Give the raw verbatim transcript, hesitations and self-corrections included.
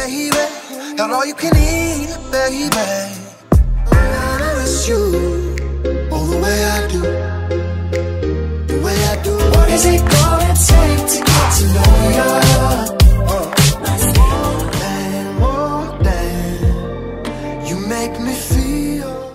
baby. Got all you can eat, baby. I miss you, oh, the way I do, the way I do. What is it gonna take to get to know you? Damn, oh damn, you make me feel